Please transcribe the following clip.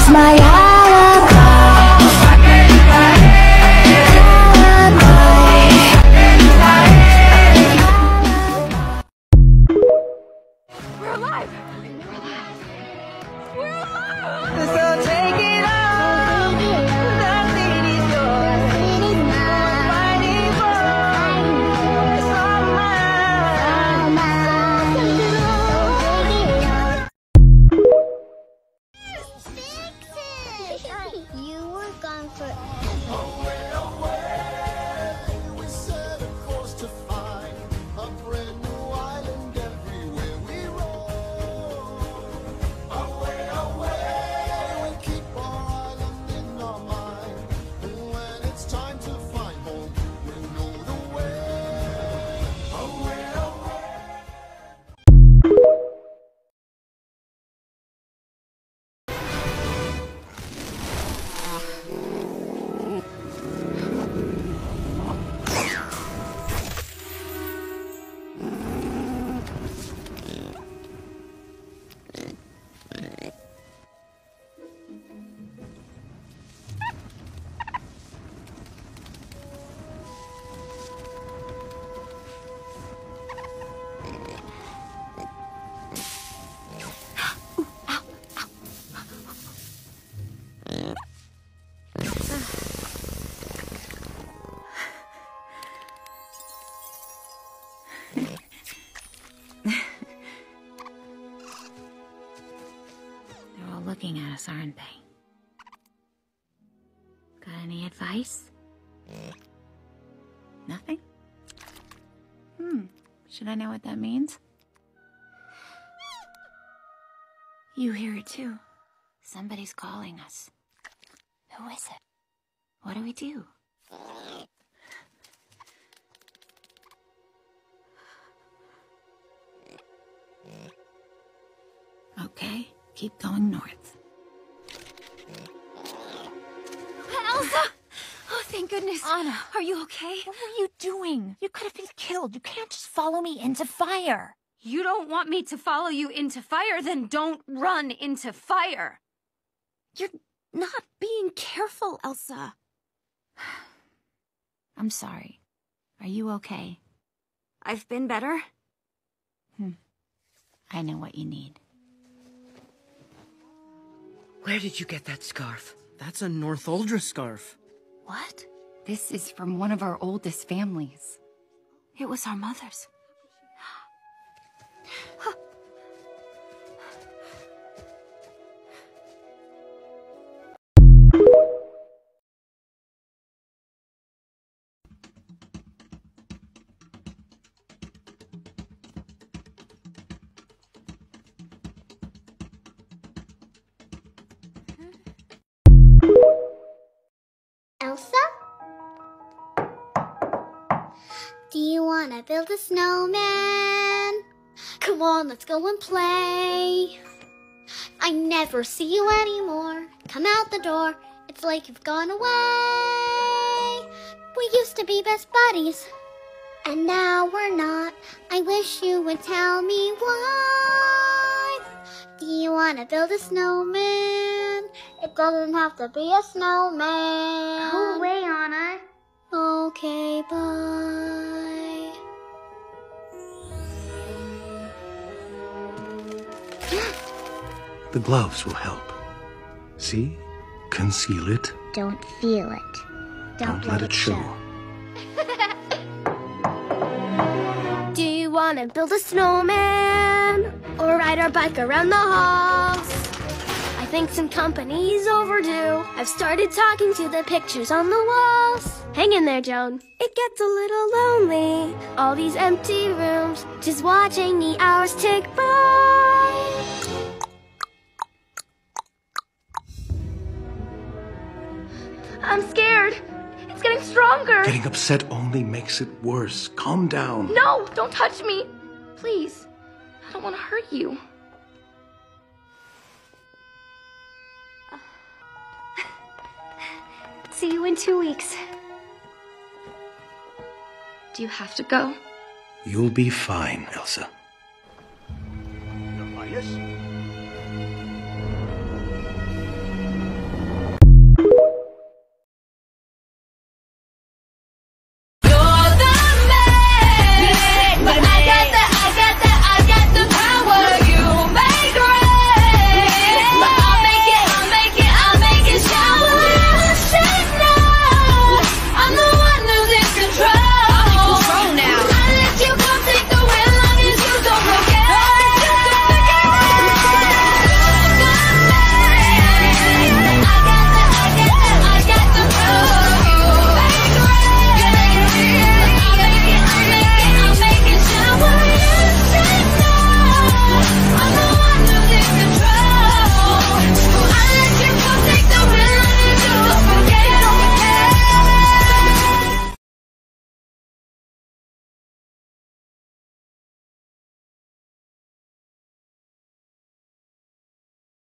She's my alibi. We're alive! We're alive! So take it all. The city's yours. We're fighting for. It's all mine. You were gone forever. We set a course to find a brand new island everywhere we roam. Away, away, we keep our island in our mind. And when it's time to find home, we know the way. Away, away. They're all looking at us, aren't they? Got any advice? Nothing? Should I know what that means? You hear it too. Somebody's calling us. Who is it? What do we do? Okay, keep going north. Elsa! Oh, thank goodness. Anna, Are you okay? what were you doing? You could have been killed. You can't just follow me into fire. You don't want me to follow you into fire, then don't run into fire. You're not being careful, Elsa. I'm sorry. Are you okay? I've been better. I know what you need. Where did you get that scarf? That's a Northuldra scarf. What? This is from one of our oldest families. It was our mother's. Elsa? Do you want to build a snowman? Come on, let's go and play. I never see you anymore. Come out the door. It's like you've gone away. We used to be best buddies, and now we're not. I wish you would tell me why. Do you want to build a snowman? It doesn't have to be a snowman. Go away, Anna. Okay, bye. The gloves will help. See? Conceal it. Don't feel it. Don't let it show. Do you want to build a snowman? Or ride our bike around the halls? I think some company's overdue. I've started talking to the pictures on the walls. Hang in there, Joan. It gets a little lonely. All these empty rooms, just watching the hours tick by. I'm scared. It's getting stronger. Getting upset only makes it worse. Calm down. No, don't touch me. Please. I don't want to hurt you. See you in 2 weeks. Do you have to go? You'll be fine, Elsa. Your Highness?